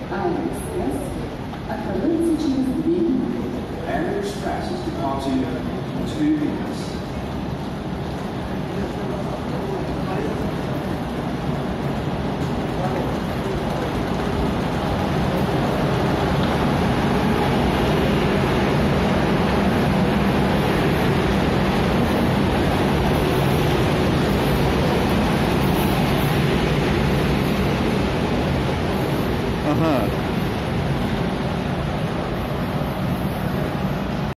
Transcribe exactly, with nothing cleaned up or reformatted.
Island Express, отправляется через две минуты. Air Express is departing in two minutes. Ага.